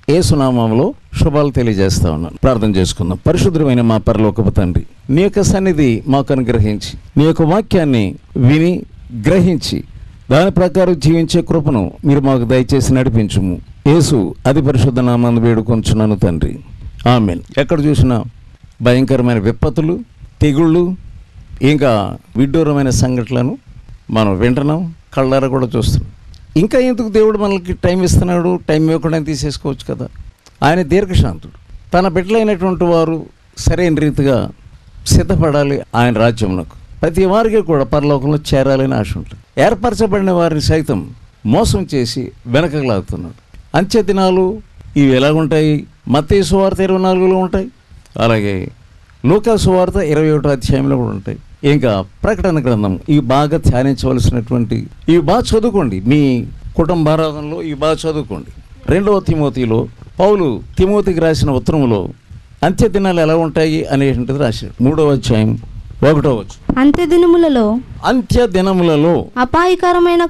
యేసు నామములో శుభాలు తెలియజేస్తా ఉన్నాను. ప్రార్థన చేసుకుందాం. పరిశుద్ధమైన మా పరలోకపు తండ్రి, నీ యొక్క సన్నిధి మాకు అనుగ్రహించి, నీ యొక్క వాక్యాన్ని విని గ్రహించి దాని ప్రకారం జీవించే కృపను మీరు మాకు దయచేసి నడిపించుము. యేసు అతి పరిశుద్ధ నామాన్ని వేడుకొంచున్నాను తండ్రి, ఆమేన్. ఎక్కడ చూసినా భయంకరమైన విపత్తులు, తెగుళ్ళు, ఇంకా విడ్డూరమైన సంఘటనలను మనం వింటున్నాం, కళ్ళారా కూడా చూస్తున్నాం. ఇంకా ఎందుకు దేవుడు మనకి టైం ఇస్తున్నాడు? టైం ఇవ్వకుండా తీసేసుకోవచ్చు కదా. ఆయన దీర్ఘశాంతుడు. తన బిడ్డలైనటువంటి వారు సరైన రీతిగా సిద్ధపడాలి ఆయన రాజ్యమునకు. ప్రతి వారికి కూడా పరలోకంలో చేరాలని ఆశ ఉంటుంది. ఏర్పరచబడిన వారిని సైతం మోసం చేసి వెనకకు లాగుతున్నాడు. అంత్య దినాలు ఇవి ఎలాగుంటాయి? మత్తయి సువార్త 24లో ఉంటాయి, అలాగే లూకా సువార్త 21వ అధ్యాయంలో కూడా ఉంటాయి. ఇంకా ప్రకటన గ్రంథం ఇవి బాగా ధ్యానించవలసినటువంటి, ఇవి బాగా చదువుకోండి. మీ కుటుంబారాధనలో ఇవి బాగా చదువుకోండి. 2వ తిమోతిలో పౌలు తిమోతికి రాసిన ఉత్తరములో అంత్య దినాలు ఎలా ఉంటాయి అనేటువంటిది రాశాడు. 3వ అధ్యాయం 1వ వచనం. అంత్య దినములలో అపాయకరమైన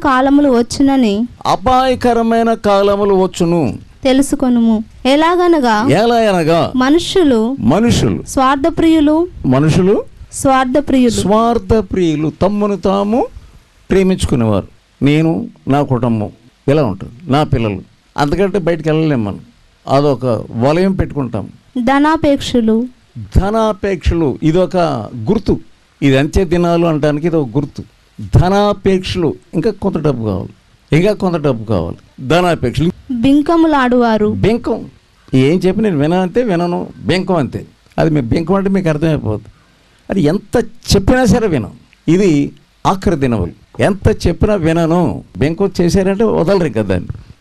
కాలములు వచ్చును తెలుసుకొనుము. ఎలాగనగా మనుషులు స్వార్థప్రియులు తమ్మును తాము ప్రేమించుకునేవారు. నేను, నా కుటుంబం ఇలా ఉంటుంది, నా పిల్లలు, అంతకంటే బయటకు వెళ్ళలేము మనం. అదొక వలయం పెట్టుకుంటాం. ధనాపేక్షలు ఇదొక గుర్తు. ఇది అంత్య దినాలు అనడానికి ఇది ఒక గుర్తు. ధనాపేక్షలు, ఇంకా కొంత డబ్బు కావాలి, ధనాపేక్షలు. బెంకం ఏం చెప్పి నేను వినను, బెంకం అంతే. అది మీ బెంకం అంటే మీకు అర్థమైపోతుంది. అది ఎంత చెప్పినా సరే వినం. ఇది ఆఖరి దినములు, ఎంత చెప్పినా వినను. బెంకం చేశారంటే వదలరు కదా.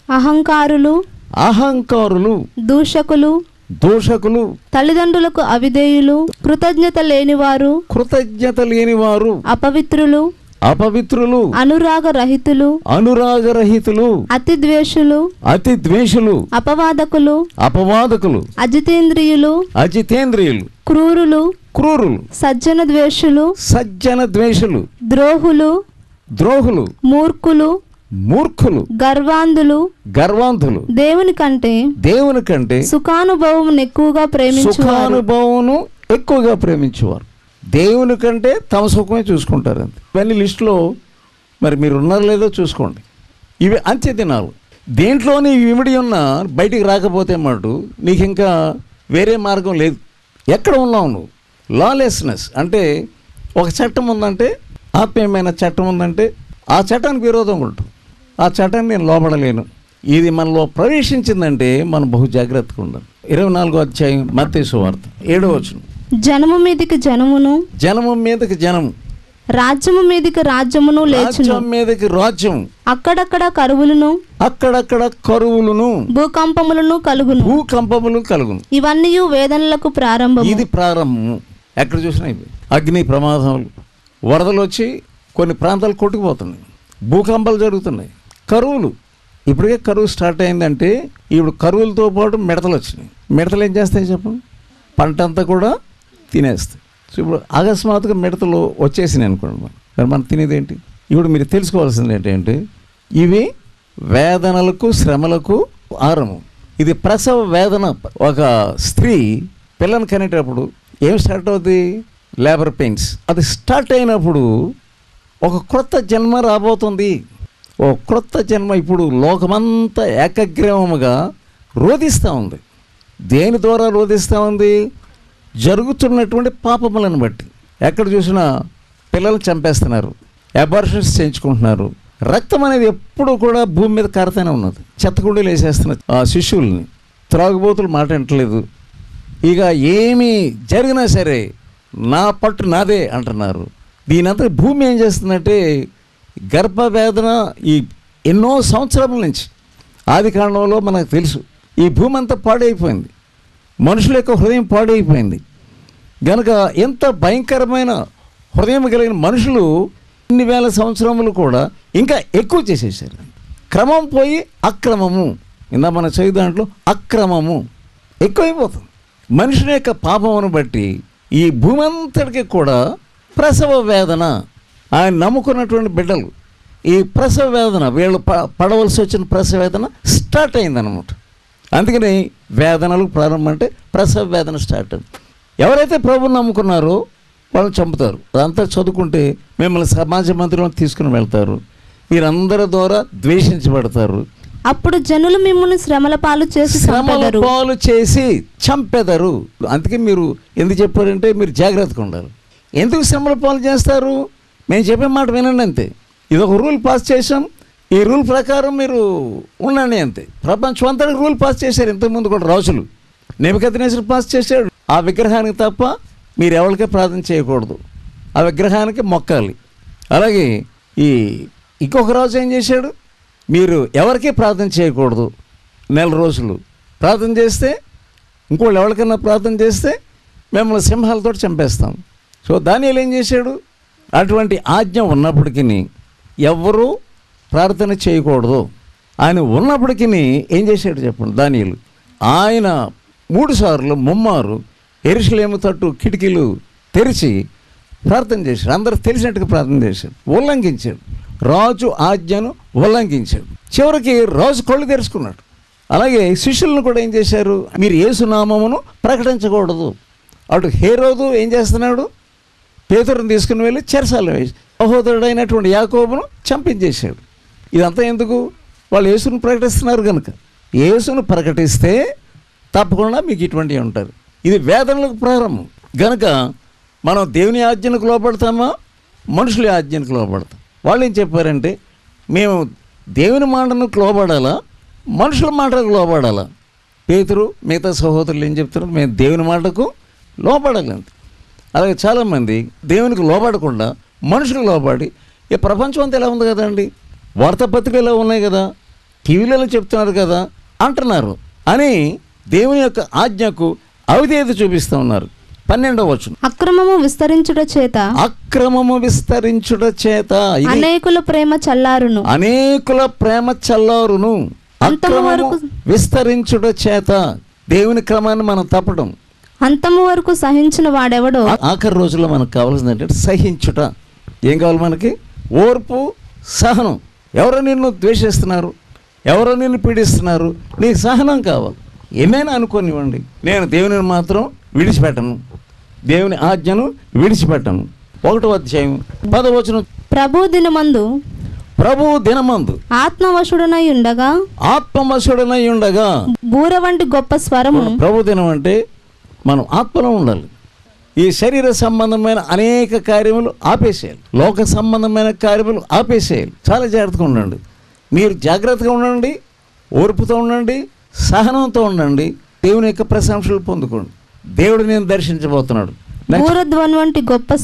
అహంకారులు, దూషకులు, తల్లిదండ్రులకు అవిధేయులు, కృతజ్ఞత లేనివారు, అపవిత్రులు, అనురాగరహితులు, అతిద్వేషులు, అపవాదకులు, అజితేంద్రియులు, క్రూరులు, సజ్జన ద్వేషులు, ద్రోహులు, మూర్ఖులు, గర్వాంధులు, దేవుని కంటే సుఖానుభవమును ఎక్కువగా ప్రేమించేవారు. దేవుని కంటే తమ సుఖమే చూసుకుంటారు అంతే. ఇవన్నీ లిస్టులో మరి మీరు ఉన్నారో లేదో చూసుకోండి. ఇవి అంత్య దినాలు. దేంట్లోని ఇమిడి ఉన్నా బయటికి రాకపోతే మటు నీకు ఇంకా వేరే మార్గం లేదు. ఎక్కడ ఉన్నావు నువ్వు? లాలెస్నెస్ అంటే ఒక చట్టం ఉందంటే, ఆత్మీయమైన చట్టం ఉందంటే ఆ చట్టానికి విరోధంగా ఉంటుంది. ఆ చట్టాన్ని నేను లోపడలేను. ఇది మనలో ప్రవేశించిందంటే మనం బహు జాగ్రత్తగా ఉండాలి. 24వ అధ్యాయం మత్తయి సువార్త 7వ వచనం. జనము మీదికి జనము, రాజ్యము మీదికి రాజ్యమును లేచును, రాజ్యం, అక్కడక్కడ కరువులను, భూకంపములు కలుగును. ఇవన్నీ వేదనలకు ప్రారంభం. ఇది ప్రారంభం. ఎక్కడ చూసినా ఇవి అగ్ని ప్రమాదాలు, వరదలు వచ్చి కొన్ని ప్రాంతాలు కొట్టుకుపోతున్నాయి, భూకంపాలు జరుగుతున్నాయి, కరువులు. ఇప్పటికే కరువు స్టార్ట్ అయిందంటే ఇప్పుడు కరువులతో పాటు మిడతలు వచ్చినాయి. మిడతలు ఏం చేస్తాయి చెప్పండి? పంట అంతా కూడా తినేస్తాయి. సో ఇప్పుడు అకస్మాత్తుగా మిడతలు వచ్చేసినాయి అనుకోండి, మరి మనం తినేది ఏంటి? ఇప్పుడు మీరు తెలుసుకోవాల్సింది ఏంటంటే ఇవి వేదనలకు, శ్రమలకు ఆరము. ఇది ప్రసవ వేదన. ఒక స్త్రీ పిల్లని కనేటప్పుడు ఏం స్టార్ట్ అవుతుంది? Labour pains. అది స్టార్ట్ అయినప్పుడు ఒక క్రొత్త జన్మ రాబోతుంది. ఓ క్రొత్త జన్మ ఇప్పుడు లోకమంతా ఏకగ్రీవముగా రోధిస్తూ ఉంది. దేని ద్వారా రోధిస్తూ ఉంది? జరుగుతున్నటువంటి పాపములను బట్టి. ఎక్కడ చూసినా పిల్లలు చంపేస్తున్నారు, అబార్షన్స్ చేయించుకుంటున్నారు. రక్తం అనేది ఎప్పుడు కూడా భూమి మీద కారుతూనే ఉన్నది. చెత్తకుండీలు వేసేస్తున్నారు ఆ శిశువుల్ని. త్రాగుబోతులు మాట వింటలేదు. ఇక ఏమి జరిగినా సరే నా పట్టు నాదే అంటున్నారు. దీనంతా భూమి ఏం చేస్తుందంటే గర్భవేదన ఈ ఎన్నో సంవత్సరాల నుంచి ఆది కాండంలో మనకు తెలుసు. ఈ భూమి అంతా పాడైపోయింది, మనుషుల యొక్క హృదయం పాడైపోయింది. గనుక ఎంత భయంకరమైన హృదయం కలిగిన మనుషులు ఇన్ని వేల సంవత్సరములు కూడా ఇంకా ఎక్కువ చేసేసారు. క్రమం పోయి అక్రమము, ఇందా మన చదువు దాంట్లో అక్రమము ఎక్కువైపోతుంది. మనుషుని యొక్క పాపమును బట్టి ఈ భూమి అంతటికి కూడా ప్రసవ వేదన. ఆయన నమ్ముకున్నటువంటి బిడ్డలు ఈ ప్రసవ వేదన, వీళ్ళు పడవలసి వచ్చిన ప్రసవ వేదన స్టార్ట్ అయిందనమాట. అందుకని వేదనలు ప్రారంభం అంటే ప్రసవ వేదన స్టార్ట్. ఎవరైతే ప్రభువుని నమ్ముకున్నారో వాళ్ళని చంపుతారు. అదంతా చదువుకుంటే మిమ్మల్ని సమాజ మందిరంలో తీసుకుని వెళ్తారు. మీరందరి ద్వారా ద్వేషించబడతారు. అప్పుడు జనులు మిమ్మల్ని శ్రమల పాలు చేసి చంపెదరు. అందుకే మీరు ఎందుకు చెప్పారంటే మీరు జాగ్రత్తగా ఉండాలి. ఎందుకు శ్రమల పాలు చేస్తారు? మేము చెప్పే మాట వినండి అంతే. ఇది ఒక రూల్ పాస్ చేసాం, ఈ రూల్ ప్రకారం మీరు ఉండండి అంతే. ప్రపంచం అంతా రూల్ పాస్ చేశారు ఇంతకుముందు కూడా రాజులు. నెబుకద్నెజరు పాస్ చేశాడు. ఆ విగ్రహానికి తప్ప మీరు ఎవరికే ప్రార్థన చేయకూడదు, ఆ విగ్రహానికి మొక్కాలి. అలాగే ఇంకొక రాజు ఏం చేశాడు, మీరు ఎవరికీ ప్రార్థన చేయకూడదు, 4 రోజులు ప్రార్థన చేస్తే ఇంకోళ్ళు ఎవరికైనా ప్రార్థన చేస్తే మిమ్మల్ని సింహాలతో చంపేస్తాం. సో దానియేలు ఏం చేశాడు, అటువంటి ఆజ్ఞ ఉన్నప్పటికీ ఎవరూ ప్రార్థన చేయకూడదు ఆయన ఉన్నప్పటికీ ఏం చేశాడు చెప్పండి. దానియేలు ఆయన 3 సార్లు ముమ్మారు యెరూషలేము తట్టు కిటికీలు తెరిచి ప్రార్థన చేశాడు. అందరూ తెలిసినట్టుగా ప్రార్థన చేశాడు. ఉల్లంఘించాడు, రాజు ఆజ్ఞను ఉల్లంఘించాడు. చివరికి రాజు కళ్ళు తెరుచుకున్నాడు. అలాగే శిష్యులను కూడా ఏం చేశారు, మీరు యేసు నామమును ప్రకటించకూడదు. అటు హేరోదు ఏం చేస్తున్నాడు, పేతురుని తీసుకుని వెళ్ళి చెరసాలలో వేసి సహోదరుడైనటువంటి యాకోబును చంపించేశాడు. ఇదంతా ఎందుకు, వాళ్ళు యేసును ప్రకటిస్తున్నారు కనుక. యేసును ప్రకటిస్తే తప్పకుండా మీకు ఇటువంటివి ఉంటారు. ఇది వేదనలకు ప్రారంభం కనుక మనం దేవుని ఆజ్ఞలకు లోపడతామా, మనుషుల ఆజ్ఞలకు లోపడతాం. వాళ్ళు ఏం చెప్పారంటే మేము దేవుని మాటకు లోబడాలా, మనుషుల మాటకు లోబడాలా. పేతురు మిగతా సహోదరులు ఏం చెప్తున్నారు, మేము దేవుని మాటకు లోబడాలంతే. అలాగే చాలామంది దేవునికి లోబడకుండా మనుషులకు లోబడి ఈ ప్రపంచం అంతా ఎలా ఉంది కదండి, వార్తాపత్రికలు ఎలా ఉన్నాయి కదా, టీవీలలో చెప్తున్నారు కదా అంటున్నారు అని దేవుని యొక్క ఆజ్ఞకు అవిధేయత చూపిస్తూ ఉన్నారు. 12వ వచనం, అక్రమము విస్తరించుట చేత అనేకుల ప్రేమ చల్లారును. అక్రమము విస్తరించుట చేత దేవుని క్రమాన్ని మనం తప్పడం. అంతము వరకు సహించిన వాడెవడో. ఆఖరి రోజుల్లో మనకు కావాల్సింది ఏంటంటే సహించుట. ఏం కావాలి మనకి, ఓర్పు, సహనం. ఎవరో నిన్ను ద్వేషిస్తున్నారు, ఎవరో నిన్ను పీడిస్తున్నారు, నీకు సహనం కావాలి. ఏమైనా అనుకోనివ్వండి, నేను దేవుని మాత్రం విడిచిపెట్టను, దేవుని ఆజ్ఞను విడిచిపెట్టను. 1వ అధ్యాయం 10వ వచనం, ప్రభు దినమందు ఆత్మవశుడనై ఉండగా బూర వంటి గొప్ప స్వరము. ప్రభు దినం అంటే మనం ఆత్మలో ఉండాలి. ఈ శరీర సంబంధమైన అనేక కార్యములు ఆపేసేయాలి, లోక సంబంధమైన కార్యములు ఆపేసేయాలి. చాలా జాగ్రత్తగా ఉండండి. మీరు జాగ్రత్తగా ఉండండి, ఓర్పుతో ఉండండి, సహనంతో ఉండండి. దేవుని యొక్క ప్రశంసలు పొందుకోండి. దేవుడు నేను దర్శించబోతున్నాడు. బూరధ్వని వంటి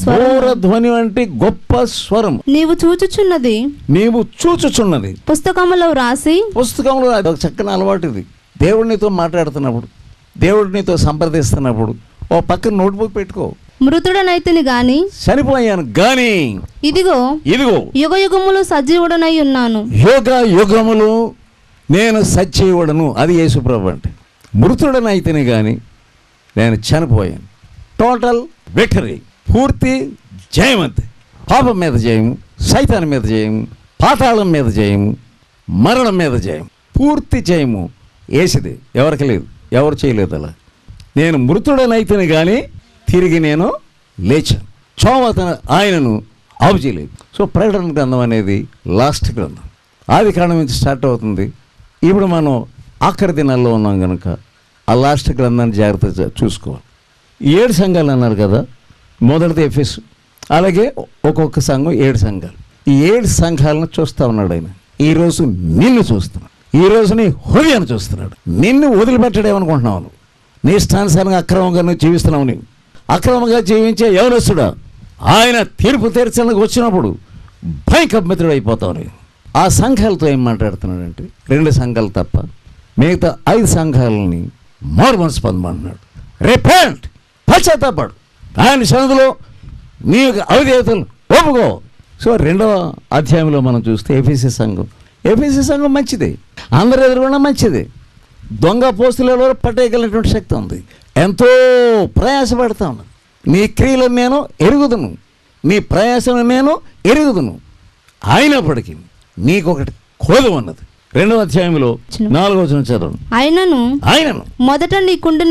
గొప్ప స్వరం నీవు చూచుచున్నది పుస్తకములో రాసి. ఒక చక్కని అలవాటు ఇది. దేవుడు నీతో మాట్లాడుతున్నప్పుడు, దేవుడు నీతో సంప్రదిస్తున్నప్పుడు ఓ పక్కన నోట్బుక్ పెట్టుకో. మృతుడనైతిని గాని, చనిపోయాను గాని, ఇదిగో యుగ యుగములు సజీవుడనై ఉన్నాను. యుగములు నేను సజీవుడను. అది యేసుప్రభు అంటే. మృతుడనైతిని గాని నేను చనిపోయాను. టోటల్ విక్టరీ, పూర్తి జయం. అంతే. పాపం మీద జయము, సైతాన్ మీద జయము, పాతాళం మీద జయము, మరణం మీద జయం, పూర్తి జయము వేసిది. ఎవరికి లేదు, ఎవరు చేయలేదు అలా. నేను మృతుడనైతేనే కానీ తిరిగి నేను లేచాను. చోమతన ఆయనను ఆపు చేయలేదు. సో ప్రకటన గ్రంథం అనేది లాస్ట్ గ్రంథం. ఆది కాండం నుంచి స్టార్ట్ అవుతుంది. ఇప్పుడు మనం ఆఖరి దినాల్లో ఉన్నాం కనుక ఆ లాస్ట్ గ్రంథాన్ని జాగ్రత్తగా చూసుకోవాలి. 7 సంఘాలు అన్నారు కదా, మొదటిది ఎఫెసు. అలాగే ఒక్కొక్క సంఘం 7 సంఘాలు. ఈ 7 సంఘాలను చూస్తూ ఉన్నాడు ఆయన. ఈరోజు నిన్ను చూస్తున్నాడు, ఈరోజు నీ హృదయాన్ని చూస్తున్నాడు. నిన్ను వదిలిపెట్టడేమనుకుంటున్నావు, నీ ఇష్టానుసారంగా అక్రమంగా నువ్వు జీవిస్తున్నావు. నీవు అక్రమంగా జీవించే యవనస్తుడా, ఆయన తీర్పు తీర్చడానికి వచ్చినప్పుడు భయకంపితుడు అయిపోతావు. నీవు ఆ సంఘాలతో ఏం మాట్లాడుతున్నాడంటే 2 సంఘాలు తప్ప మిగతా 5 సంఘాలని మారుమనసు పొందమంటున్నాడు. రిపెంట్, పశ్చాత్తాపడు, ఆయన సన్నిధిలో నీ యొక్క అవిధేయతలు ఒప్పుకో. సో 2వ అధ్యాయంలో మనం చూస్తే ఎఫెసీ సంఘం మంచిదే, అందరి ఎదురుకుండా మంచిదే. దొంగ పోస్తులలో పట్టేయగలిగినటువంటి శక్తి ఉంది. ఎంతో ప్రయాసపడతా ఉన్నాను. నీ క్రియలను నేను ఎరుగుదును, నీ ప్రయాసను నేను ఎరుగుదును. అయినప్పటికీ నీకొకటి కోదం అన్నది. 2వ అధ్యాయంలో 4వ వచనం చదవండి. ఆయనను మొదట నీకుండిన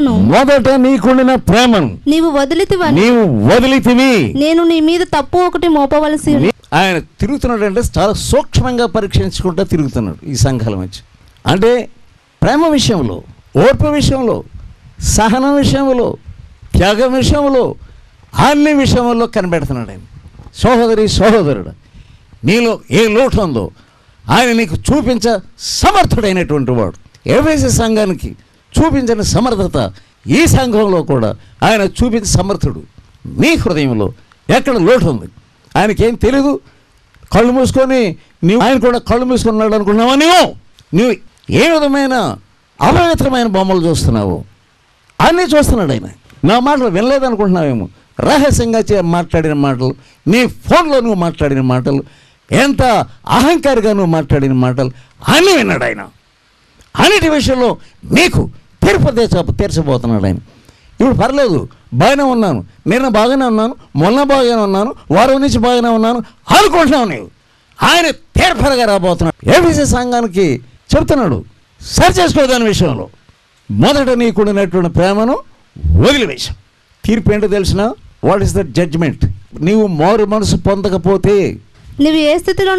ప్రేమను నీవు వదిలితివి, నేను నీ మీద తప్పు ఒకటి మోపవలసి. ఆయన తిరుగుతున్నాడు అంటే చాలా సూక్ష్మంగా పరీక్షించుకుంటూ తిరుగుతున్నాడు ఈ సంఘాల మధ్య. అంటే ప్రేమ విషయంలో, ఓర్పు విషయంలో, సహనం విషయంలో, త్యాగం విషయంలో, అన్ని విషయంలో కనిపెడుతున్నాడు ఆయన. సహోదరుడు, నీలో ఏ లోటు ఉందో ఆయన నీకు చూపించ సమర్థుడైనటువంటి వాడు. ఎఫెసీ సంఘానికి చూపించిన సమర్థత ఈ సంఘంలో కూడా ఆయన చూపించే సమర్థుడు. నీ హృదయంలో ఎక్కడ లోటు ఉంది ఆయనకేం తెలీదు. కళ్ళు మూసుకొని ఆయన కూడా కళ్ళు మూసుకున్నాడు అనుకున్నావా? నువ్వు ఏ విధమైన అపవిత్రమైన బొమ్మలు చూస్తున్నావు అన్నీ చూస్తున్నాడు ఆయన. నా మాటలు వినలేదనుకుంటున్నావేమో. రహస్యంగా మాట్లాడిన మాటలు, నీ ఫోన్లో నువ్వు మాట్లాడిన మాటలు, ఎంత అహంకారిగా నువ్వు మాట్లాడిన మాటలు అన్నీ విన్నాడు ఆయన. అన్నిటి విషయంలో నీకు తీర్చబోతున్నాడు ఆయన. ఇప్పుడు పర్లేదు, బాగానే ఉన్నాను, నిన్న బాగానే ఉన్నాను, మొన్న బాగానే ఉన్నాను, వారం నుంచి బాగానే ఉన్నాను అనుకుంటున్నావు నీవు. ఆయన తీర్పరగా రాబోతున్నాడు. ఎఫెసీ సంఘానికి చెప్తున్నాడు, సరి చేసుకో దాని విషయంలో. మొదట నీకున్నటువంటి ప్రేమను వదిలివేశాం. తీర్పు ఏంటో తెలిసిన? What is the judgment? నీవు మారు మనసు పొందకపోతే, నువ్వు ఏ స్థితిలో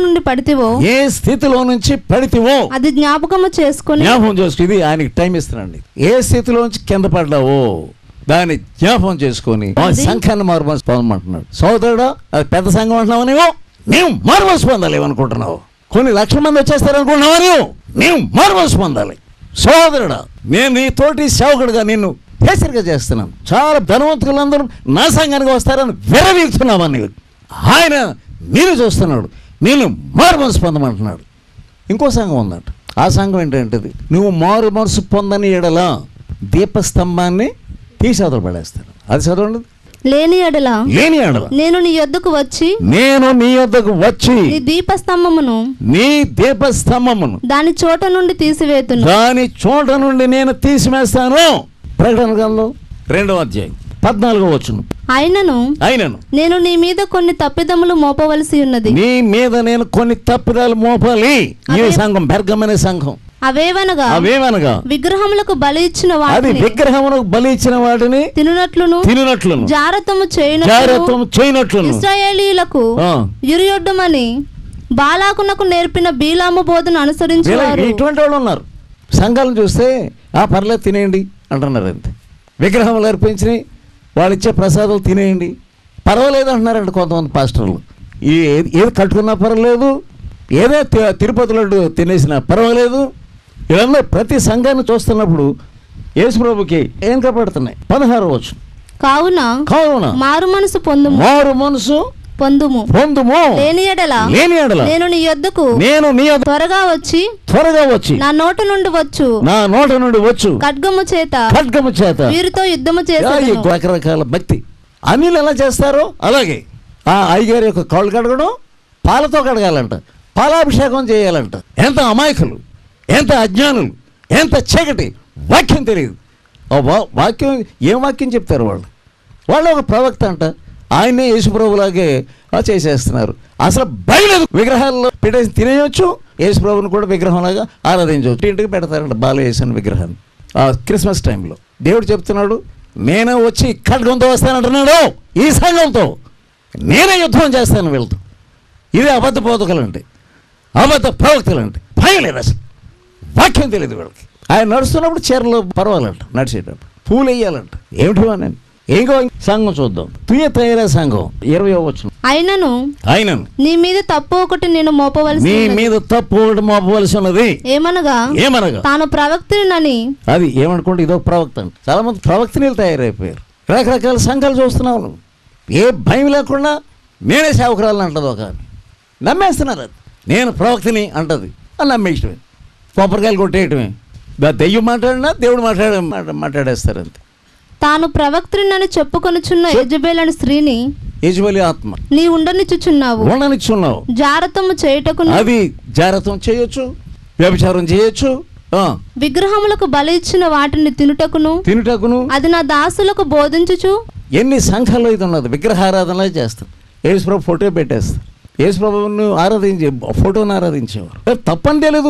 నుంచి పడితివో అది జ్ఞాపకం చేసుకుని. ఇది ఆయనకి టైం ఇస్తున్నాండి. ఏ స్థితిలో నుంచి కింద పడ్డావో దాన్ని జ్ఞాపకం చేసుకొని సంఘాన్ని మారు మనసు పొందమంటున్నాడు. సోదరుడా, అది పెద్ద సంఘం అంటున్నావు నీవు మారు మనసు పొందాలి ఏమనుకుంటున్నావు? కొన్ని లక్షల మంది వచ్చేస్తారనుకుంటున్నావా? నీవు మారు మనసు పొందాలి. సోదరుడా, నేను నీ తోటి సేవకుడుగా నిన్ను హెచ్చరిక చేస్తున్నాను. చాలా ధనవంతులందరూ నా సంఘానికి వస్తారని విరవీగుతున్నావా నీవు? ఆయన నేను చూస్తున్నాడు, నేను మారు మనసు పొందమంటున్నాడు. ఇంకో సంఘం ఉందంట. ఆ సంఘం ఏంటంటది? నువ్వు మారు మనసు పొందని ఎడల దీపస్తంభాన్ని తీసి అవతల పడేస్తాను. అది చదవండి. లేని ఎడల నేను నీ యొద్దకు వచ్చి నీ దీపస్తంభమును దాని చోట నుండి నేను తీసివేస్తాను. ప్రకటన గ్రంథం 2వ అధ్యాయం 14వ వచనం. ఆయనను నేను నీ మీద కొన్ని తప్పిదములు మోపవలసి ఉన్నది. నీ మీద నేను కొన్ని తప్పిదాలు మోపాలి. ఈ సంఘం బెర్గమనే సంఘం. అవేవనగా విగ్రహములకు బలి ఇచ్చిన వాటిని తినునట్లును జారత్వము చేయనట్లును ఇశ్రాయేలీయులకు యురియొడ్డమని బాలాకునకు నేర్పిన బీలాము బోధను అనుసరించేవారు. ఇటువంటి వాళ్ళు ఉన్నారు. సంఘాలను చూస్తే పర్లేదు తినేయండి అంటున్నారు. అంతే. విగ్రహములు అర్పించి వాళ్ళు ఇచ్చే ప్రసాదాలు తినేయండి పర్వాలేదు అంటున్నారండి కొంతమంది పాస్టర్లు. ఏది కట్టుకున్నా పర్వాలేదు, ఏదో తిరుపతి లడ్డు తినేసినా పర్వాలేదు. ఇవన్నీ ప్రతి సంఘాన్ని చూస్తున్నప్పుడు యేసుప్రభుకి ఏం కనపడుతున్నాయి? 16వ వచనం. కావున మారు మనసు పొందుము లేని ఎడల నేను నీ యొద్దకు త్వరగా వచ్చి నా నోట నుండి వచ్చు ఖడ్గము చేత వీరితో యుద్ధము చేస్తాను. రకరకాల భక్తి అన్నిలు ఎలా చేస్తారో అలాగే ఆ అయ్యగారి యొక్క కాళ్ళు కడగడం, పాలతో కడగాలంట, పాలాభిషేకం చేయాలంట. ఎంత అమాయకులు, ఎంత అజ్ఞానులు, ఎంత చీకటి. వాక్యం తెలియదు. వాక్యం ఏం వాక్యం చెప్తారు వాళ్ళు ఒక ప్రవక్త అంట. ఆయనే యేసుప్రభులాగే చేసేస్తున్నారు. అసలు బయలుదేరు. విగ్రహాల్లో పెట్టేసి తినేయచ్చు, యేసుప్రభుని కూడా విగ్రహంలాగా ఆరాధించవచ్చు. ఇంటికి పెడతారంట బాలయేసుని విగ్రహాన్ని. క్రిస్మస్ టైంలో దేవుడు చెప్తున్నాడు, నేనే వచ్చి ఖడ్గంతో వస్తానంటున్నాడు. ఈ సంఘంతో నేనే యుద్ధం చేస్తాను వీళ్ళతో. ఇదే అబద్ధ బోధకులంటే, అబద్ధ ప్రవక్తలంటే. భయం లేదు అసలు. వాక్యం తెలియదు వీళ్ళకి. ఆయన నడుస్తున్నప్పుడు చీరలో పర్వాలంట, నడిచేటప్పుడు పూలు వేయాలంట. ఏమిటి అని ఇంకో సంఘం చూద్దాం. తుయతైర సంఘం 20వ వచనం. ఆయనను నీ మీద తప్పు ఒకటి నేను మోపవలసి ఉన్నది. ఏమనగా తాను ప్రవక్తనని. అది ఏమనుకోండి, ఇదొక ప్రవక్త. చాలా మంది ప్రవక్తనీలు తయారైపోయారు. రకరకాల సంఘాలు చూస్తున్నావు. ఏ భయం లేకుండా నేనే సేవకురాలని అంటది ఒక నమ్మేస్తున్నారు. అది నేను ప్రవక్తని అంటది అని నమ్మేయటమే, కొబ్బరికాయలు కొట్టేయటమే. దెయ్యం మాట్లాడినా దేవుడు మాట్లాడేస్తారు అంతే. తాను ప్రవక్తనని చెప్పుకొనుచున్న యెజబెలు స్త్రీని, యెజబెలు ఆత్మ నీ ఉండనిచ్చుచున్నావు. జారత్వము చేయుటకు, అది జారత్వం చేయొచ్చు, వ్యభిచారం చేయొచ్చు, విగ్రహములకు బలి ఇచ్చిన వాటిని తినుటకును అది నా దాసులకు బోధించుచు. ఎన్ని సంఘాల్లో ఇది ఉన్నది. విగ్రహారాధన చేస్తారు. యేసుప్రభు ఫోటో పెట్టేస్తారు. యేసుప్రభుని ఆరాధించే ఫోటోని ఆరాధించేవారు. తప్పని తెలియదు.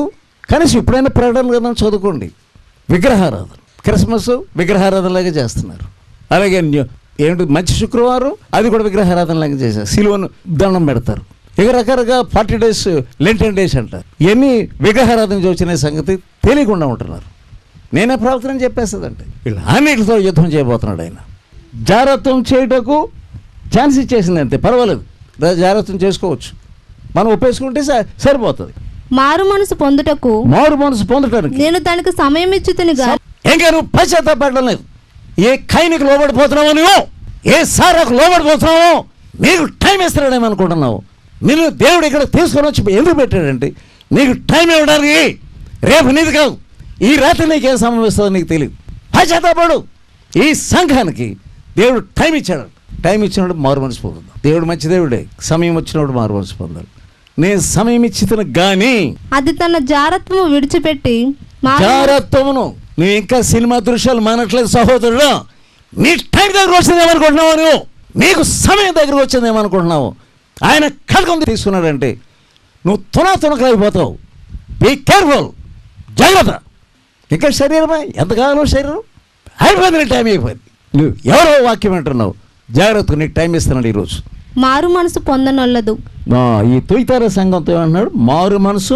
కనీసం ఎప్పుడైనా ప్రకటన గ్రంథం చదువుకోండి. విగ్రహారాధన, క్రిస్మస్ విగ్రహారాధనలాగా చేస్తున్నారు. అలాగే ఏమిటి మంచి శుక్రవారం అది కూడా విగ్రహారాధనలాగా చేశారు. సిలువను దండం పెడతారు. ఇక రకరకాల 40 days లెంటెన్ డేస్ అంటారు. ఇవన్నీ విగ్రహారాధన వచ్చిన సంగతి తెలియకుండా ఉంటున్నారు. నేనే ప్రవర్తన చెప్పేస్తుందంటే వీళ్ళు అన్నిటితో యుద్ధం చేయబోతున్నాడు ఆయన. జాగ్రత్తం చేయటకు ఛాన్స్ ఇచ్చేసింది అంతే, పర్వాలేదు, జాగ్రత్తం చేసుకోవచ్చు, మనం ఒప్పేసుకుంటే సరిపోతుంది. మారు మనసు పొందుటకు నేను దానికి సమయం ఇచ్చితినిగా. ఇంకా నువ్వు పశ్చాత్తాపడడం లేదు. ఏ ఖైనికి లోబడిపోతున్నావు నువ్వు, ఏ సారాకు లోబడిపోతున్నావు, నీకు టైం ఇస్తున్నాడేమనుకుంటున్నావు. నిన్ను దేవుడు ఇక్కడ తీసుకొని వచ్చి ఎందుకు పెట్టాడంటే నీకు టైం ఇవ్వడానికి. రేపు నీది కాదు, ఈ రాత్రి నీకు ఏం సమయం ఇస్తుందో నీకు తెలియదు. పశ్చాత్తాపడు. ఈ సంఘానికి దేవుడు టైం ఇచ్చాడు. టైం ఇచ్చినప్పుడు మారు మనసు పొందుతాం. దేవుడు మంచి దేవుడే, సమయం వచ్చినప్పుడు మారు మనసు పొందాలి. నేను సమయం ఇచ్చితను కానీ అది తన జారత్వము విడిచిపెట్టి. జారత్వమును నువ్వు ఇంకా సినిమా దృశ్యాలు మానట్లేదు సహోదరుడు. నీ టైం దగ్గర వచ్చిందేమనుకుంటున్నావు, నువ్వు నీకు సమయం దగ్గర వచ్చిందేమనుకుంటున్నావు. ఆయన ఖడ్గం తీసుకున్నాడంటే నువ్వు తునకలైపోతావు. బీ కేర్ఫుల్, జాగ్రత్త. ఇంకా శరీరమా ఎంతకాలం శరీరం అయిపోయింది, టైం అయిపోయింది. నువ్వు ఎవరో వాక్యం అంటున్నావు, జాగ్రత్త, నీకు టైం ఇస్తున్నాడు ఈరోజు. మారు మనసు పొందనొల్లదు. ఈ తుయితార సంఘంతో ఏమన్నాడు, మారు మనసు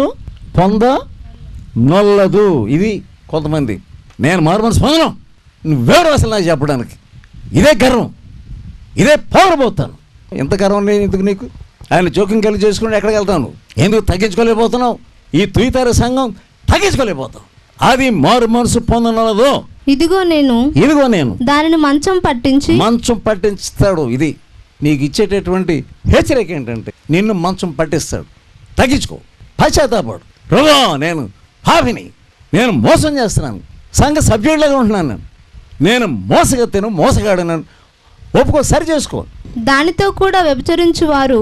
పొందనొల్లదు. ఇది కొంతమంది, నేను మారు మనసు పొందను, నువ్వెవరు అసలు నాకు చెప్పడానికి. ఇదే గర్వం, ఇదే పౌరబోతాను. ఎంత గర్వం లేదు ఎందుకు నీకు? ఆయన జోక్యం కలిగి చేసుకుంటే ఎక్కడికి వెళ్తాను? ఎందుకు తగ్గించుకోలేకపోతున్నావు? ఈ తుయితార సంఘం తగ్గించుకోలేకపోతావు. అది మారు మనసు పొందనొల్లదు. ఇదిగో నేను దానిని మంచం పట్టించుతాడు. ఇది నీకు ఇచ్చేటటువంటి హెచ్చరిక ఏంటంటే నిన్ను మంచం పట్టిస్తాడు. తగ్గించుకో, పశ్చాత్తాపడు. ప్రభా నేను పాపిని, నేను మోసం చేస్తున్నాను, సంఘ సభ్యుడిలాగా ఉంటున్నాను, నేను మోసగాడను, ఒప్పుకో, సరి చేసుకో. దానితో కూడా వ్యభిచరించువారు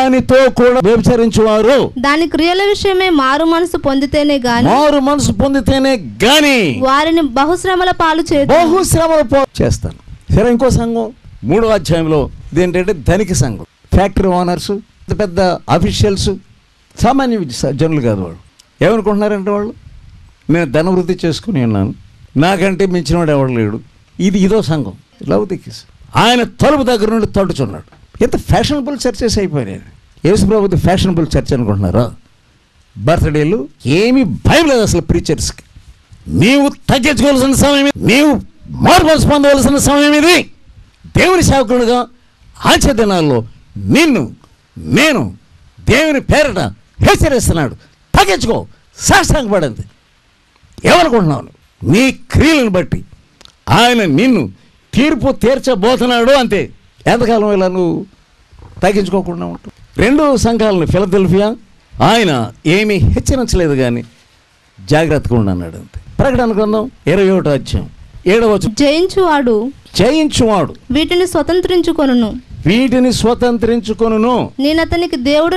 దాని క్రియల విషయమే మారు మనసు పొందితేనే గాని వారిని బహుశ్రమల పాలు చేస్తాను. సరే, ఇంకో సంఘం 3వ అధ్యాయంలో ఇదేంటంటే ధనిక సంఘం. ఫ్యాక్టరీ ఓనర్స్, పెద్ద అఫీషియల్స్, సామాన్య జనులు కాదు. వాళ్ళు ఏమనుకుంటున్నారంటే వాళ్ళు నేను ధనవృద్ధి చేసుకుని ఉన్నాను, నాకంటే మించిన వాడు ఎవడు లేడు. ఇదో సంఘం. లౌకిస్ ఆయన తలుపు దగ్గర నుండి తడుచున్నాడు. ఎంత ఫ్యాషనబుల్ చర్చెస్ అయిపోయినాయి. యేసు ప్రభుది ఫ్యాషనబుల్ చర్చ్ అనుకుంటున్నారా? బర్త్డేలు ఏమీ భయం లేదు అసలు ప్రీచర్స్కి. నీవు తగ్గించుకోవాల్సిన సమయం, నీవు మారు మనసు పొందవలసిన సమయం ఇది. దేవుని సేవకుడుగా ఆచే దినాల్లో నేను దేవుని పేరట హెచ్చరిస్తున్నాడు. తగ్గించుకో, సాష్టాంగపడింది. ఏమనుకుంటున్నావు? నీ క్రియలను బట్టి ఆయన నిన్ను తీర్పు తీర్చబోతున్నాడు, అంతే. ఎంతకాలం ఇలా నువ్వు తగ్గించుకోకుండా ఉంటావు? 2 సంఘాలను, ఫిలదెల్ఫియా ఆయన ఏమీ హెచ్చరించలేదు కానీ జాగ్రత్తగా ఉండన్నాడు, అంతే. ప్రకటన గ్రంథం 21వ అధ్యాయం 7వ వచనం, జయించువాడు వీటిని స్వతంత్రించుకొనును నేను అతనికి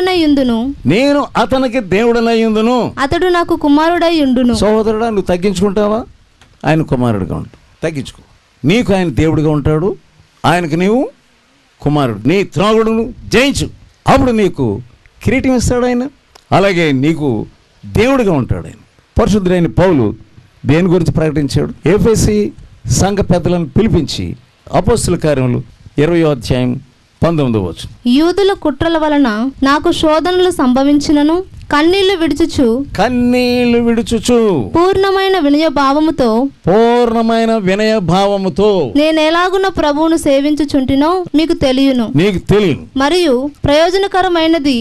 దేవుడనై యుందును అతడు నాకు కుమారుడై యుండును. సహోదరుడా, నువ్వు తగ్గించుకుంటావా? ఆయన కుమారుడిగా ఉంటావు. తగ్గించుకో. నీకు ఆయన దేవుడిగా ఉంటాడు, ఆయనకు నీవు కుమారుడు. నీ త్రాగుడును జయించు, అప్పుడు నీకు కిరీటం ఇస్తాడు ఆయన. అలాగే నీకు దేవుడిగా ఉంటాడు ఆయన. పరిశుద్ధుడైన పౌలు దేని గురించి ప్రకటించాడు? ఎఫెసీ సంఘ పెద్దలను పిలిపించి అపోస్తుల కార్యములు 20వ అధ్యాయం 19వ వచనం, యూదుల కుట్రల వలన నాకు శోధనలు సంభవించినను కన్నీళ్లు విడుచుచు పూర్ణమైన వినయ భావముతో నేను ఎలాగున ప్రభువును సేవించుచుంటినో మీకు తెలియను. మరియు ప్రయోజనకరమైనది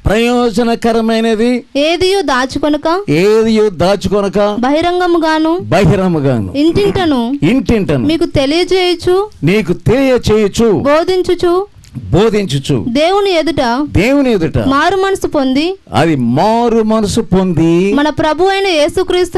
ఏదియో దాచుకొనక బహిరంగముగాను ఇంటింటను మీకు తెలియచేయుచు బోధించుచు దేవుని ఎదుట మారు మనసు పొంది మన ప్రభు అయిన యేసుక్రీస్తు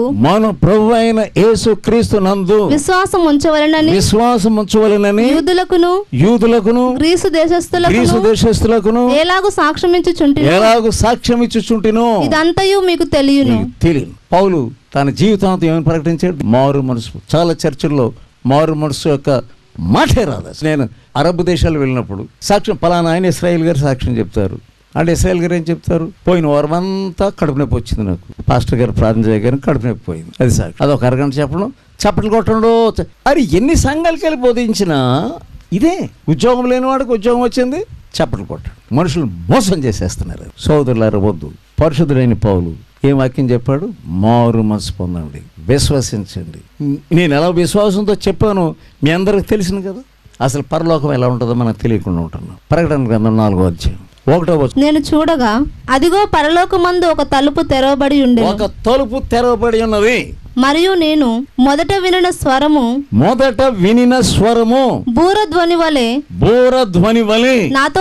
నందు విశ్వాసం ఉంచవలెనని యూదులకును గ్రీసు దేశస్థులకును ఎలాగూ సాక్ష్యమిచ్చుచుంటినో ఇదంతయు మీకు తెలియను. పౌలు తన జీవితాంతం ఏమని ప్రకటించాడు? మారు మనసు. చాలా చర్చల్లో మారు మనసు యొక్క మాటే రాదు. నేను అరబ్ దేశాలు వెళ్ళినప్పుడు సాక్ష్యం, పలానా ఆయన ఇస్రాయేల్ గారు సాక్ష్యం చెప్తారు, అంటే ఇస్రాయేల్ గారు ఏం చెప్తారు, పోయిన వారం అంతా కడుపు నొప్పి వచ్చింది నాకు, పాస్టర్ గారు ప్రార్థన చేయగానే కడుపు నొప్పి పోయింది. అది సార్ అదొక అరగంట చెప్పడం, చప్పట్లు కొట్టడం. అది ఎన్ని సంఘాలకి వెళ్ళి బోధించినా ఇదే. ఉద్యోగం లేని వాడికి ఉద్యోగం వచ్చింది, చప్పట్లు కొట్టడం. మనుషులు మోసం చేసేస్తున్నారు. సోదరులారా వద్దు. పరిశుద్ధుడైన పౌలు ఏం వాక్యం చెప్పాడు, మారు మనసు పొందండి, విశ్వసించండి. నేను ఎలా విశ్వాసంతో చెప్పాను మీ అందరికి తెలిసింది కదా. అసలు పరలోకం ఎలా ఉంటుందో మనకు తెలియకుండా ఉంటున్నాం. ప్రకటన గ్రంథం 4వ అధ్యాయం 1వ వచనం. నేను చూడగా అదిగో పరలోకమందు ఒక తలుపు తెరవబడి ఉండెను. ఒక తలుపు తెరవబడి ఉన్నది. మరియు నేను మొదట వినిన స్వరము బూరధ్వని వలె నాతో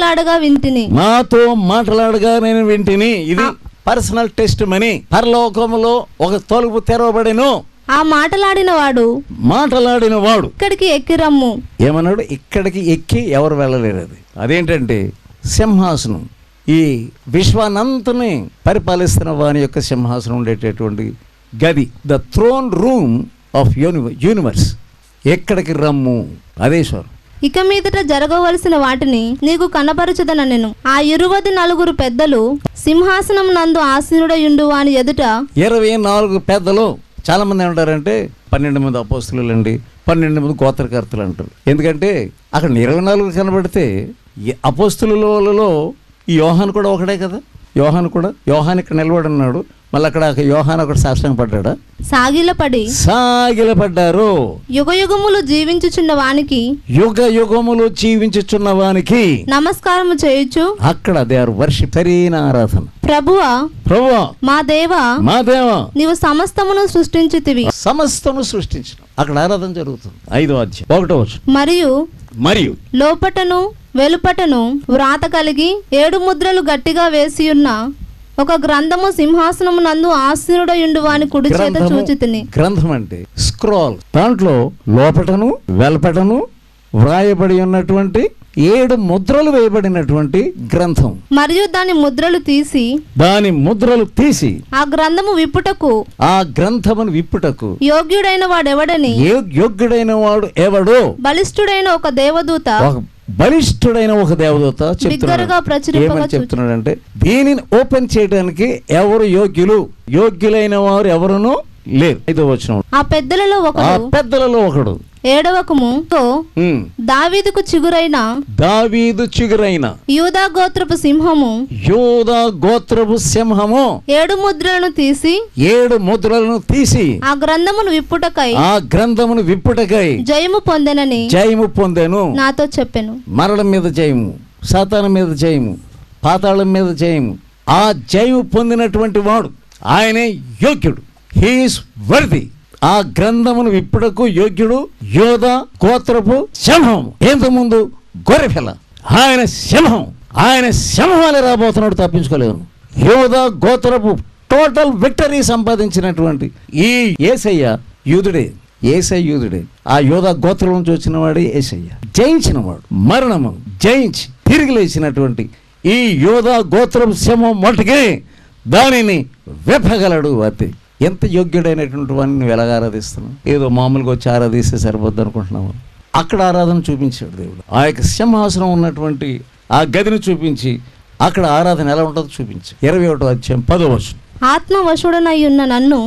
మాటలాడగా నేను వింటిని. ఇది పర్సనల్ టెస్ట్ మనీ. పరలోకములో ఒక తలుపు తెరవబడెను. ఆ మాటలాడిన వాడు ఇక్కడికి ఎక్కి రమ్ము ఏమన్నాడు? ఇక్కడికి ఎక్కి ఎవరు వెళ్ళలేరు. అదేంటంటే సింహాసనం. ఈ విశ్వానంతని పరిపాలిస్తున్న వాని యొక్క సింహాసనం ఉండేటటువంటి గది, the throne room of universe. ఎక్కడికి రమ్ము, అదే స్వరం. ఇక మీదట జరగవలసిన వాటిని నీకు కనపరచుదన. నేను ఆ 24 పెద్దలు సింహాసనం నందు ఆసీనుడయుండు వాని ఎదుట. 24 పెద్దలు. చాలా మంది ఏమంటారంటే 12 మంది అపోస్తలులు అండి, 12 మంది గోత్రకర్తలు అంటారు. ఎందుకంటే అక్కడ 24 కనబడితే అపోస్తలులలో ఈ యోహాను కూడా ఒకటే కదా. యోహాను ఇక్కడ నిలబడి ఉన్నాడు, మళ్ళీ అక్కడ యోహాను ఒకటి సాష్టాంగ పడ్డాడా? సాగిలపడ్డారు. యుగయుగములు జీవించుచున్న వానికి నమస్కారము చేయొచ్చు. అక్కడ దే ఆర్ వర్షిప్, సరైన ఆరాధన. ప్రభువా మా దేవా నీవు సమస్తమును సృష్టించితివి. సమస్తము సృష్టించిన అక్కడ ఆరాధన జరుగుతుంది. 5వ అధ్యాయం 1వ వచనం. మరియు లోపటను వెలుపటను వ్రాత కలిగి 7 ముద్రలు గట్టిగా వేసి ఉన్న ఒక గ్రంథము సింహాసనము నందు ఆసీనుడయుండు వాని కుడి చేత చూచితిని. గ్రంథం అంటే స్క్రోల్. దాంట్లో లోపటను వెలుపటను వ్రాయబడి ఉన్నటువంటి 7 ముద్రలు వేయబడినటువంటి గ్రంథం. మరియు దాని ముద్రలు తీసి ఆ గ్రంథమును విప్పుటకు యోగ్యుడైన వాడు ఎవడు? బలిష్ఠుడైన ఒక దేవదూత చెప్తున్నాడంటే దీనిని ఓపెన్ చేయడానికి ఎవరు యోగ్యులైన వారు ఎవరునూ లేరు. 5వ వచనం. ఆ పెద్దలలో ఒకడు 7వకముతో దావీదు చిగురైన యూదా గోత్రపు సింహము 7 ముద్రలను తీసి ఆ గ్రంథమును విప్పుటకై జయము పొందెను నాతో చెప్పెను. మరణం మీద జయము, సాతాను మీద జయము, పాతాళం మీద జయము. ఆ జయము పొందినటువంటి వాడు ఆయనే యోగ్యుడు. He is worthy. ఆ గ్రంథమును విప్పుటకు యోగ్యుడు యోధా గోత్రపు సింహం. ఎంతకుముందు గొర్రెపిల్ల, ఆయన సింహాలే రాబోతున్నాడు, తప్పించుకోలేను. యోధా గోత్రపు టోటల్ విక్టరీ సంపాదించినటువంటి ఈ యేసయ్య యూదుడే. ఆ యోధా గోత్రం నుంచి వచ్చిన వాడే యేసయ్య. జయించినవాడు, మరణము జయించి తిరిగి లేచినటువంటి ఈ యోధా గోత్రం సింహం మట్టుకే దానిని విప్పగలడు. అతి ఎంత యోగ్యుడైనటువంటి వాడిని నువ్వు ఎలాగ ఆరాధిస్తున్నావు? ఏదో మామూలుగా వచ్చి ఆరాధిస్తే సరిపోద్ది అనుకుంటున్నావు. అక్కడ ఆరాధన చూపించాడు దేవుడు. ఆ యొక్క సింహాసనం ఉన్నటువంటి ఆ గదిని చూపించి అక్కడ ఆరాధన ఎలా ఉంటుందో చూపించి. 21వ అధ్యాయం 10వ వచనం. ఆత్మవశుడనయ్యున్న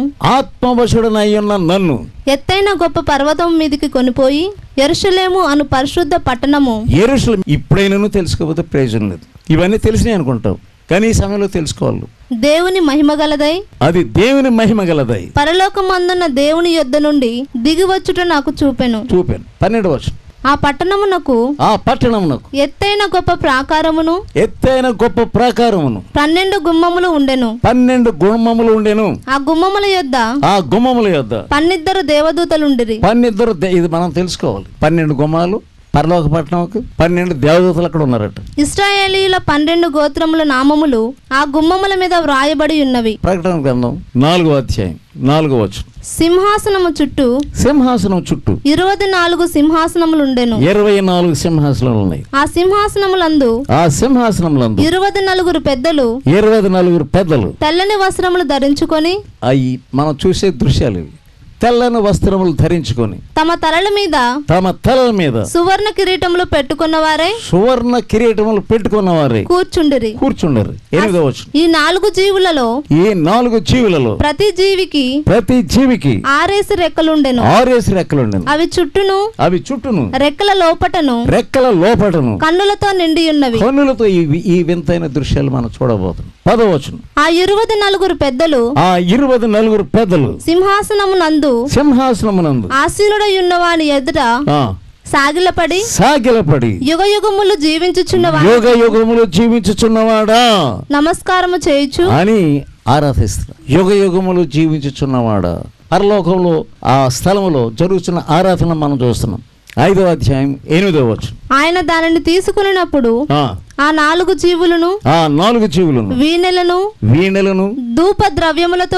నన్ను ఎత్తైన గొప్ప పర్వతం మీదికి కొనిపోయి యెరూషలేము అను పరిశుద్ధ పట్టణము. ఇప్పుడైనా తెలుసుకోకపోతే ప్రయోజనం లేదు. ఇవన్నీ తెలిసినాయి అనుకుంటావు, కానీ ఈ సమయంలో తెలుసుకోవాలి. దేవుని మహిమ గలదై పరలోకమందున్న దేవుని యొద్ద నుండి దిగివచ్చుట నాకు చూపెను. 12వ వచనం. ఆ పట్టణమునకు ఎత్తైన గొప్ప ప్రాకారమును 12 గుమ్మములు ఉండెను. ఆ గుమ్మముల యొద్ద 12 దేవదూతలుండిరి. ఇది మనం తెలుసుకోవాలి. 12 గుమ్మాలు పరలోక పట్టణంకు 12 దేవదూతలు అక్కడ ఉన్నారట. ఇశ్రాయేలీయుల 12 గోత్రముల నామములు ఆ గుమ్మముల మీద వ్రాయబడి ఉన్నవి. ప్రకటన గ్రంథం 4వ అధ్యాయం 4వ వచనం. సింహాసనము చుట్టూ 24 సింహాసనములు ఉండెను. 24 సింహాసనాలు ఉన్నాయి. ఆ సింహాసనములందు 24 పెద్దలు తెల్లని వస్త్రములు ధరించుకొని. అవి మనం చూసే దృశ్యాలు ఇవి. తెల్లని వస్త్రములు ధరించుకొని తమ తలల మీద సువర్ణ కిరీటములు పెట్టుకున్నవారే కూర్చుండిరి. 8వ వచనం. ఈ 4 జీవులలో ప్రతి జీవికి 6 రెక్కలుండెను. అవి చుట్టూను రెక్కల లోపటను కన్నులతో నిండి ఉన్నవి. ఈ వింతైన దృశ్యాలు మనం చూడబోతున్నాం. 10వ వచనం. ఆ 24 పెద్దలు సింహాసనమునందు ఆసీనుడై ఉన్నవాని ఎదుట సాగిలపడి యుగయుగములు జీవించుచున్నవాడా నమస్కారము చేయుచు అని ఆరాధిస్తారు. యుగయుగములు జీవించుచున్నవాడా. పరలోకంలో ఆ స్థలములో జరుగుతున్న ఆరాధన మనం చూస్తున్నాం. 5వ అధ్యాయం 8వ వచనం. ఆయన దానిని తీసుకున్నప్పుడు ఆ 4 జీవులను వీణెలను ధూప ద్రవ్యములతో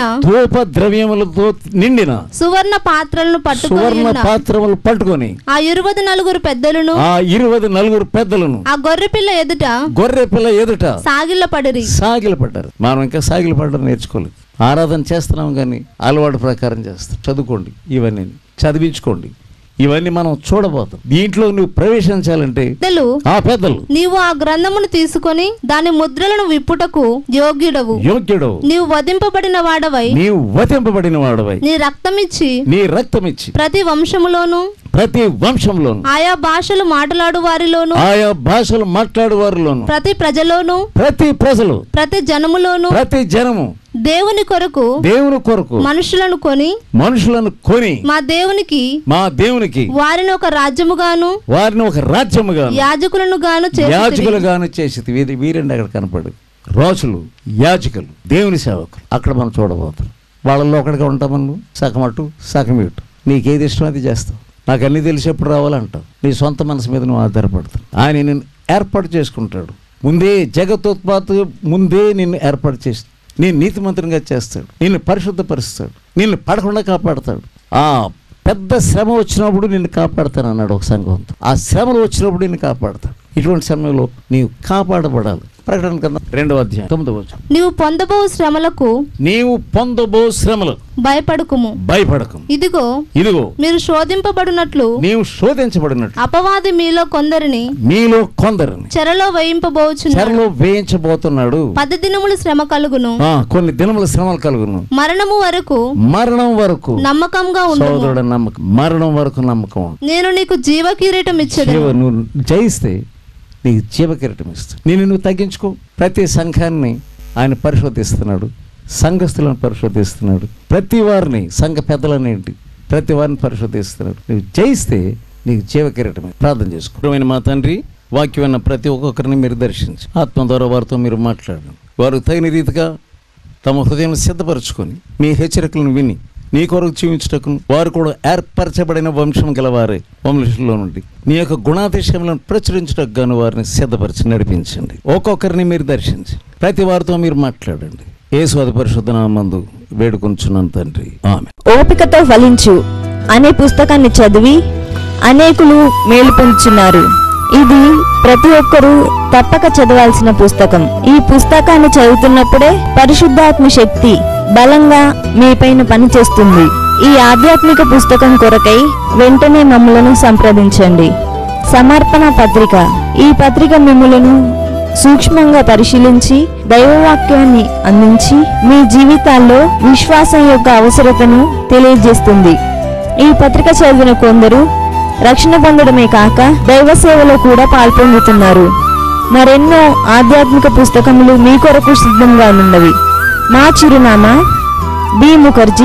నిండిన సువర్ణ పాత్రలను పట్టుకొని ఆ 24 పెద్దలను ఆ గొర్రెపిల్ల ఎదుట సాగిలపడ్డారు. మనం ఇంకా సాగిలపడ్డారు నేర్చుకోలేదు. ఆరాధన చేస్తున్నాం కానీ అలవాటు ప్రకారం చేస్తాం. చదువుకోండి, ఇవన్నీ చదివించుకోండి. ఇవన్నీ మనం చూడబోతాం. దీంట్లో నువ్వు ప్రవేశించాలంటే ఆ పెద్దలు నీవు ఆ గ్రంథమును తీసుకొని దాని ముద్రలను విప్పుటకు యోగ్యుడవు. నీవు వధింపబడిన వాడవై నీ రక్తమిచ్చి ప్రతి వంశములోను ఆయా భాషలు మాట్లాడు వారిలోను ప్రతి ప్రజలు ప్రతి జనము దేవుని కొరకు మనుషులను కొని మా దేవునికి వారిని ఒక రాజ్యముగాను యాజకులను చేసి వీరండి అక్కడ కనపడు. రాజులు, యాజకులు, దేవుని సేవకులు అక్కడ మనం చూడబోతాం. వాళ్ళల్లో ఒకటిగా ఉంటాం. సగం అటు సగం ఇటు. నీకేది ఇష్టం అది చేస్తావు. నాకు అన్ని తెలిసేప్పుడు రావాలంటావు. నీ సొంత మనసు మీద నువ్వు ఆధారపడతావు. ఆయన నిన్ను ఏర్పాటు చేసుకుంటాడు. ముందే జగత్తోత్పాత ముందే నిన్ను ఏర్పాటు చేసి నేను నీతిమంతునిగా చేస్తాడు. నిన్ను పరిశుద్ధపరుస్తాడు. నిన్ను పడకుండా కాపాడతాడు. ఆ పెద్ద శ్రమ వచ్చినప్పుడు నిన్ను కాపాడతాను అన్నాడు ఒక సంఘంతో. ఆ శ్రమలు వచ్చినప్పుడు నిన్ను కాపాడతాడు. ఇటువంటి సమయంలో నీవు కాపాడబడాలి. ప్రకటన గ్రంథం 2వ అధ్యాయం 9వ వచనం. నీవు పొందబో శ్రమలకు భయపడకుము. ఇదిగో మీరు శోధింపబడినట్లు అపవాది మీలో కొందరిని చెరలో వేయించబోతున్నాడు. 10 దినములు శ్రమ కలుగును. కొన్ని దినముల శ్రమలు కలుగును. మరణం వరకు నమ్మకంగా ఉండు. మరణం వరకు నమ్మకం. నేను నీకు జీవ కిరీటం ఇచ్చేదను. నువ్వు జయిస్తే నీకు జీవ కిరీటం ఇస్తాడు. నువ్వు తగ్గించుకో. ప్రతి సంఘాన్ని ఆయన పరిశోధిస్తున్నాడు. సంఘస్థులను పరిశోధిస్తున్నాడు. ప్రతి వారిని, సంఘ పెద్దలనేంటి, ప్రతి వారిని పరిశోధిస్తున్నాడు. నువ్వు జయిస్తే నీకు జీవ కిరీటం. ప్రార్థన చేసుకో. మా తండ్రి, వాక్యమైన ప్రతి ఒక్కొక్కరిని మీరు దర్శించి ఆత్మ ద్వారా వారితో మీరు మాట్లాడండి. వారు తగిన రీతిగా తమ హృదయం సిద్ధపరచుకొని మీ హెచ్చరికలను విని నీ కొరకు జీవించటకు వారు కూడా ఏర్పరచబడిన వంశం గలవారే వంశంలో నుండి నీ యొక్క గుణాతిశయములను ప్రచురించటకు గాను వారిని సిద్ధపరిచి నడిపించండి. ఒక్కొక్కరిని మీరు దర్శించి ప్రతి వారితో మీరు మాట్లాడండి. యేసు అతి పరిశుద్ధ నామమునందు వేడుకొంచున్నాను తండ్రి, ఆమేన్. ఓపికతో ఫలించు అనే పుస్తకాన్ని చదివి అనేకులు మేలు పొందుచున్నారు. ఇది ప్రతి ఒక్కరూ తప్పక చదవాల్సిన పుస్తకం. ఈ పుస్తకాన్ని చదువుతున్నప్పుడే పరిశుద్ధాత్మ శక్తి బలంగా మీపైన పనిచేస్తుంది. ఈ ఆధ్యాత్మిక పుస్తకం కొరకై వెంటనే మమ్మలను సంప్రదించండి. సమర్పణ పత్రిక. ఈ పత్రిక మిమ్ములను సూక్ష్మంగా పరిశీలించి దైవవాక్యాన్ని అందించి మీ జీవితాల్లో విశ్వాసం యొక్క అవసరతను తెలియజేస్తుంది. ఈ పత్రిక చదివిన కొందరు రక్షణ పొందడమే కాక దైవ సేవలో కూడా పాల్పొందుతున్నారు. మరెన్నో ఆధ్యాత్మిక పుస్తకములు మీ కొరకు సిద్ధంగా ఉన్నవి. మా చిరునామా B Mukherjee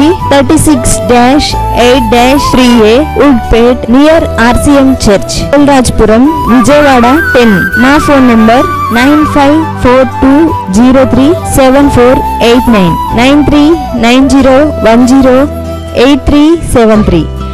36-8-3A Woodpet near RCM church, Rajpuram, Vijayawada 10. మా ఫోన్ నంబర్ 9542037489 9390108373.